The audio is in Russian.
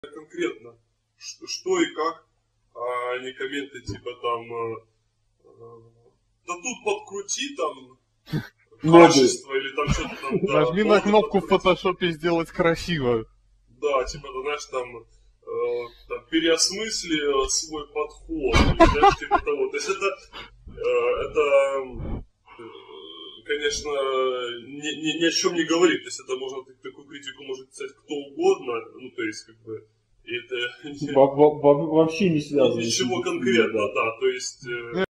конкретно, что и как, а не комменты типа там, да тут подкрути там качество или там что-то там. Да, нажми на кнопку в фотошопе сделать красиво. Да, типа, ты знаешь, там переосмысли свой подход, знаешь, типа того. То есть это конечно, ни о чем не говорит. То есть это можно, такую критику может писать кто угодно, ну, то есть, как бы, и это вообще не связано. Ничего конкретно, да, то есть...